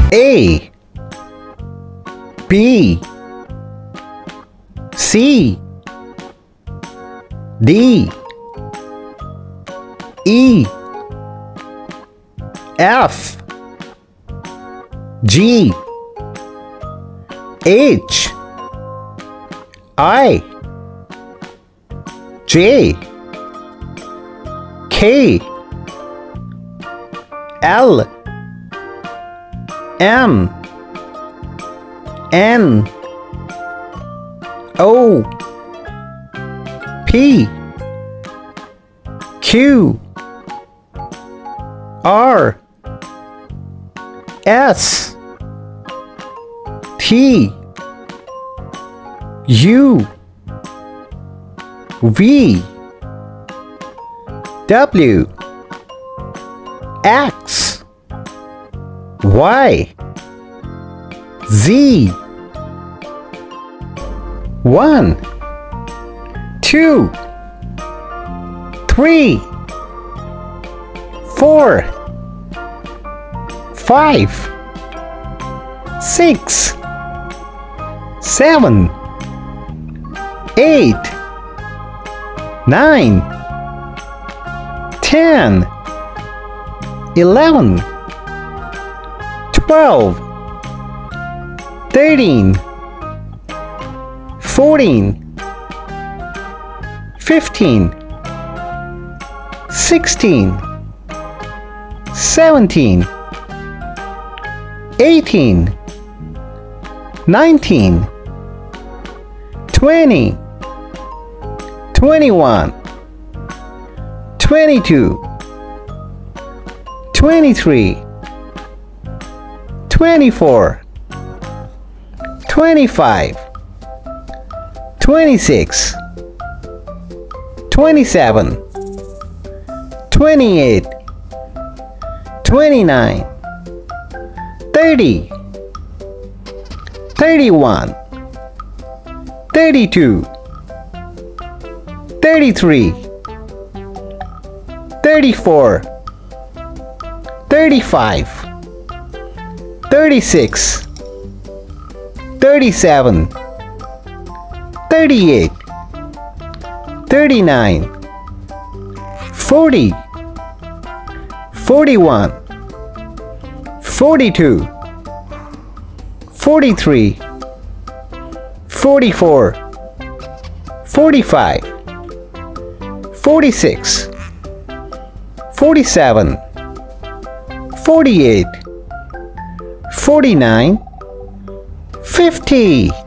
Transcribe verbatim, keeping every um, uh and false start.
A, B, C, D, E, F, G, H, I, J, K, L, M, N, O, P, Q, R, S, T, U, V, W, X, Y, Z. One, two, three, four, five, six, seven, eight, nine, ten, eleven, twelve, thirteen, fourteen, fifteen, sixteen, seventeen, eighteen, nineteen, twenty, twenty-one, twenty-two, twenty-three, twenty-four, twenty-five, twenty-six, twenty-seven, twenty-eight, twenty-nine, thirty, thirty-one, thirty-two, thirty-three, thirty-four, thirty-five, thirty-six, thirty-seven, thirty-eight, thirty-nine, forty, forty-one, forty-two, forty-three, forty-four, forty-five, forty-six, forty-seven, forty-eight, forty-nine, fifty.